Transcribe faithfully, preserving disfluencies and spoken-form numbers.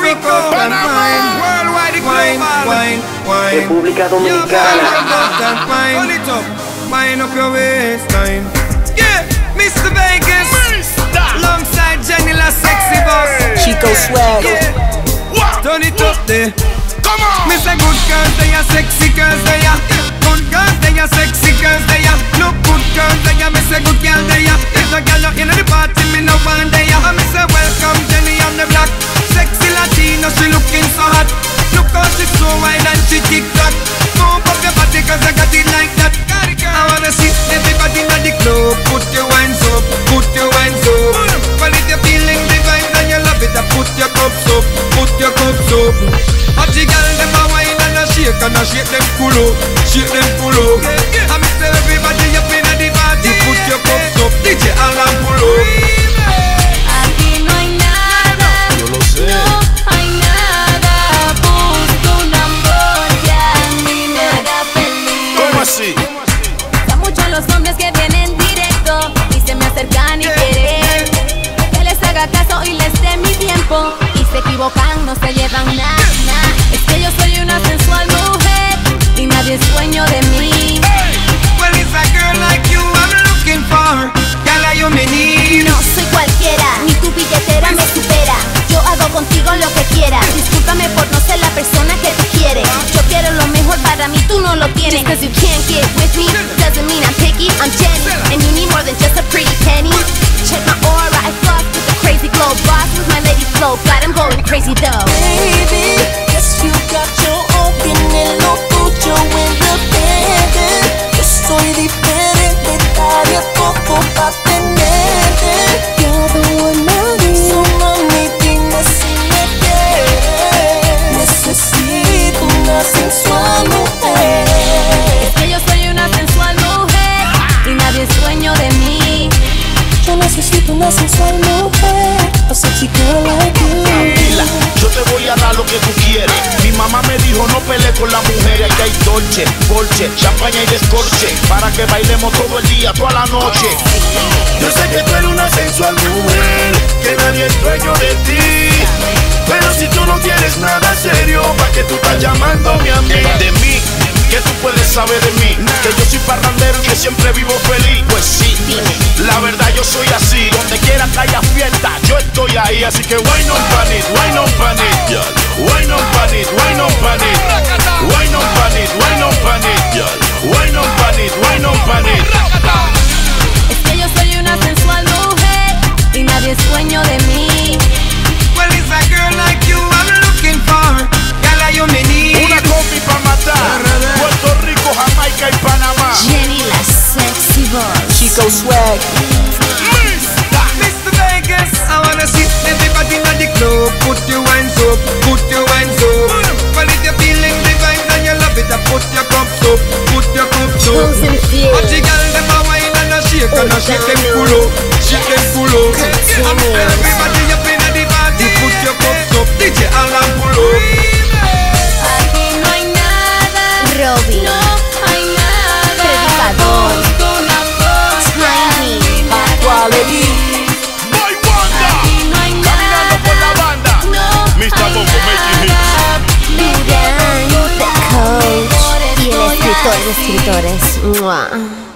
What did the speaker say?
Rico, Panamá, worldwide, wine, wine, wine. República Dominicana. Wine up your waistline. Yeah, Mister Vegas, alongside Jenny La Sexy Boss. Chico Swag. Yeah, turn it up there. Come on. Me say good girls, they are sexy girls, they are. Good girls, they are sexy girls, they are. Look good girls, they are. Me say good girl, they are. If a girl in the party, me no one they are. Me say welcome Jenny on the block. Sexy Latino, she looking so hot. Look how she so wide and she tick tock. Move up your body 'cause I got it like that. I wanna see everybody in the club. Put your wines up, put your wines up. Well, if you're feeling the vibes and you love it, then put your cups up, put your cups up. Hot girl, them a wine and a shake and a shake them full up, shake them full up. I miss everybody up in the party. Put your cups up, D J Alan pull up. Aquí no hay nada, Yo lo sé. no hay nada. Busco un amor que a mí me haga feliz. ¿Cómo así? Son muchos los hombres que vienen directo y se me acercan y quieren que les haga caso y les dé mi tiempo. Y se equivocan, no se llevan nada. Es que yo soy una sensual mujer y nadie es dueño de mí. Well, it's a girl like you I'm looking for. Girl, are you me need? No soy cualquiera, ni tu billetera me supera. Yo hago contigo lo que quieras. Discúlpame por no ser la persona que tú quieres. Yo quiero lo mejor para mí, tú no lo tienes. Cause you can't get with me, doesn't mean I'm picky, I'm Jenny. And you need more than just a pretty penny. Check my aura, I floss with a crazy glow. Boss with my lady flow, got him going crazy though. Baby, guess you got your own, tiene lo tuyo independent. Yo soy diferente, daré poco pa' tenerte. You're the one I need. So mami, dime si me quieres. Necesito una sensual mujer. Es que yo soy una sensual mujer y nadie es dueño de mí. Yo necesito una sensual mujer, a sexy girl like you. Tranquila, yo te voy a dar lo que tú quieres. Mi mamá me dijo no pelees con la mujer. Aquí hay dolce, colche, champaña y descorche, para que bailemos todo el día, toda la noche. Yo sé que tú eres una sensual mujer, que nadie es dueño de ti. Pero si tú no quieres nada serio, ¿para qué tú estás llamándome a mí? De mí, ¿qué tú puedes saber de mí? Que yo soy parrandero y que siempre vivo feliz. Pues sí, la verdad yo soy así. Donde quiera que haya fiesta, yo estoy ahí. Así que wine on pan it, wine on pan it, wine on pan it, wine on pan it, wine on pan it, wine on pan it, wine on pan it, wine on pan it. Es que yo soy una sensual mujer y nadie es dueño de mí. Well, it's a girl like you I'm looking for. Girl, are you me need? Una combi pa' matar. Puerto Rico, Jamaica y Panamá. Jenny La Sexy Boss. Chico Swag. Mister Vegas, I wanna see everybody in the club. Put your wines up, put your wines up. Well, if you're feeling the vibes and you love it, then put your cups up, put your cups up. Chosen few. Hot girl, them a wine and a shake and a shake them full up, shake them full up. Everybody up in the party, put your cups up, D J Alan pull up. Aquí no hay nada, Robin. No hay nada. Predicador. Tiny. Quality. Boy Wonder, Aquí no hay caminando por la nada. banda. No mister hay Bongo making hits. Durán, the coach y el escritor de escritores. Mua.